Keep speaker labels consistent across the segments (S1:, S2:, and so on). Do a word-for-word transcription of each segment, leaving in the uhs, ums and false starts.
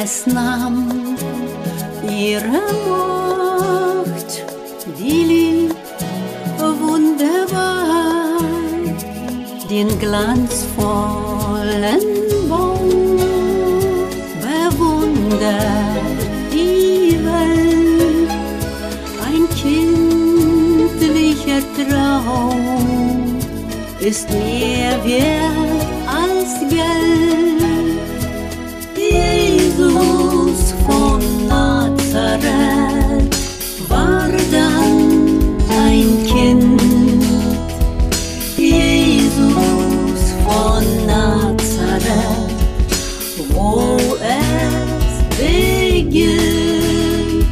S1: es nahm ihre Macht, die Lieb wunderbar, den glanzvollen Baum bewundert die Welt, ein kindlicher Traum ist mehr wert als Geld. Jesus von Nazareth war dann ein Kind. Jesus von Nazareth, wo es beginnt.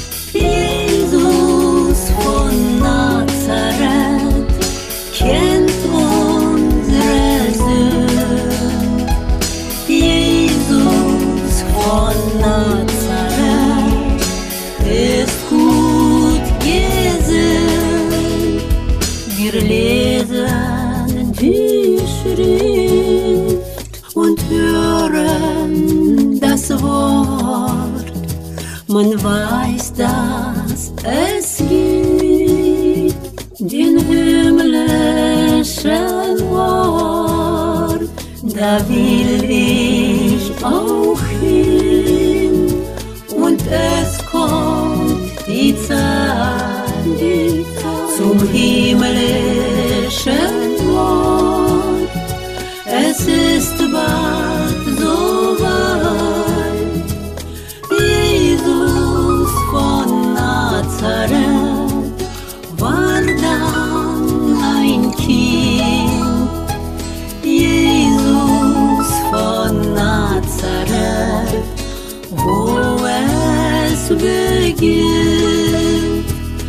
S1: Jesus von Nazareth kennt unsere Sünden. Jesus von Nazareth ist gut gesinnt. Wir lesen die Schrift und hören das Wort. Man weiß, dass es gibt den himmlischen Ort. Da will ich auch hin, und es kommt die Zeit, die Zeit zum himmlischen Ort. Es ist bald so weit. Jesus von Nazareth war dann ein Kind. Jesus von Nazareth, wo es beginnt.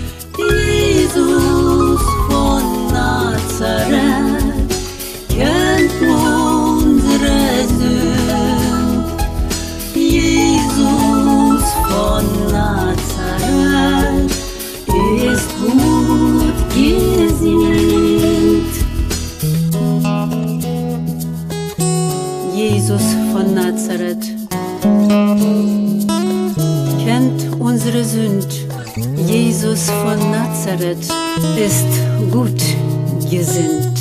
S1: Jesus von Nazareth kennt unsere Sünden. Jesus von Nazareth ist gut gesinnt. Jesus von Nazareth kennt unsere Sünd. Jesus von Nazareth ist gut gesinnt.